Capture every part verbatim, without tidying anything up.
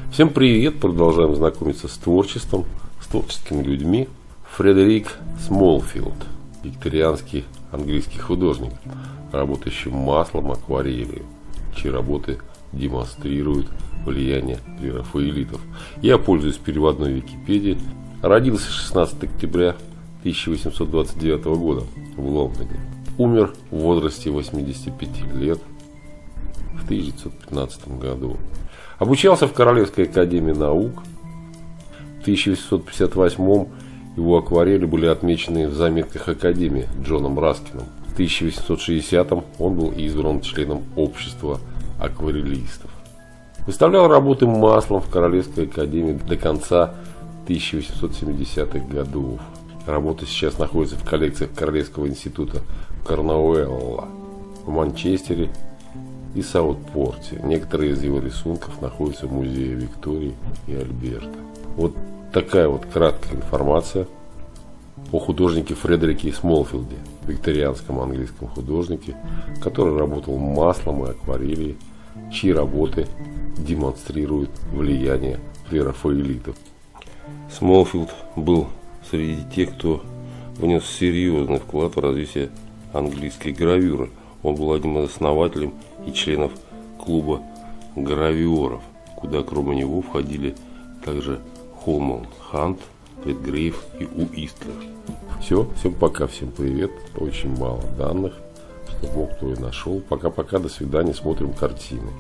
Всем привет! Продолжаем знакомиться с творчеством, с творческими людьми. Фредерик Смолфилд, викторианский английский художник, работающий маслом, акварелью, чьи работы демонстрируют влияние прерафаэлитов. Я пользуюсь переводной Википедией. Родился шестнадцатого октября тысяча восемьсот двадцать девятого года в Лондоне. Умер в возрасте восьмидесяти пяти лет в тысяча девятьсот пятнадцатом году. Обучался в Королевской академии наук. В тысяча восемьсот пятьдесят восьмом его акварели были отмечены в заметках Академии Джоном Раскиным. В тысяча восемьсот шестидесятом он был избран членом общества акварелистов. Выставлял работы маслом в Королевской академии до конца тысяча восемьсот семидесятых годов. Работа сейчас находится в коллекциях Королевского института Корнуэлла в Манчестере и Саутпорте. Некоторые из его рисунков находятся в музее Виктории и Альберта. Вот такая вот краткая информация о художнике Фредерике Смолфилде, викторианском английском художнике, который работал маслом и акварелью, чьи работы демонстрируют влияние прерафаэлитов. Смолфилд был среди тех, кто внес серьезный вклад в развитие английской гравюры. Он был одним из основателей и членов клуба гравюров, куда кроме него входили также Холман Хант, Редгрейв и Уистлер. Все, всем пока, всем привет. Очень мало данных, чтобы мог кто и нашел. Пока-пока, до свидания, смотрим картины.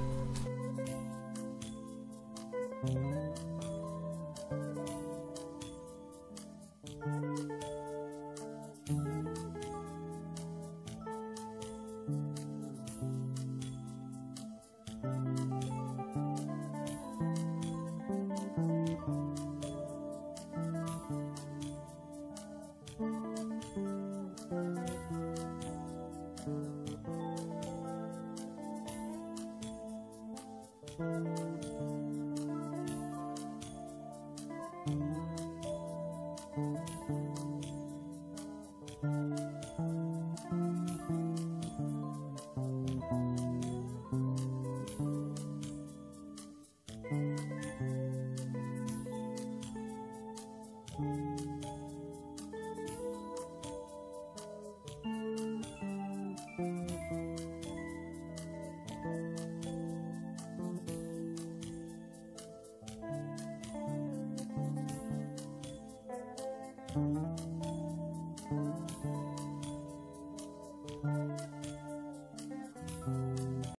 Thank you.